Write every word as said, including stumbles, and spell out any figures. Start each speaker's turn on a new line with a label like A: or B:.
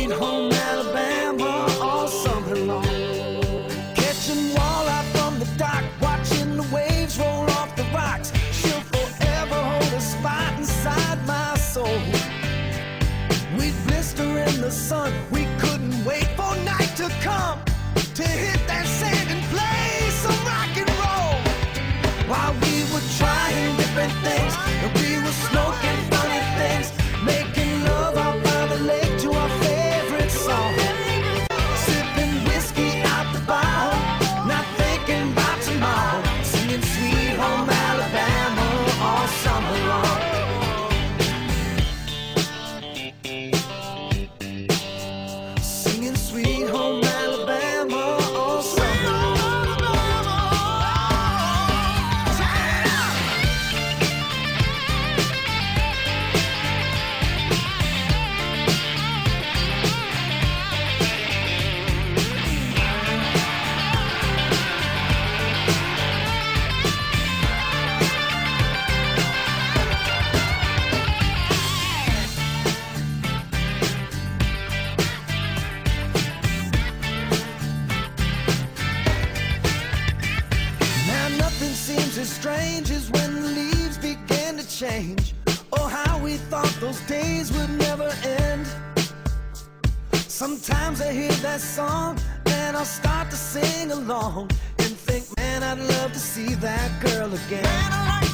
A: sweet home Alabama all summer long. Catching walleye from the dock, watching the waves roll off the rocks. She'll forever hold a spot inside my soul. We'd blister in the sun, we couldn't wait for night to come to hit that sand and play some rock and roll. While we were trying different things, and we were smoking funny things, making love out by the lake to our favorite song. Sipping whiskey out the bottle, not thinking about tomorrow, singing sweet home Alabama all summer long. Singing sweet home Alabama all summer long. Nothing seems as strange as when the leaves began to change. Oh, how we thought those days would never end. Sometimes I hear that song and I'll start to sing along and think, man, I'd love to see that girl again. Man, I like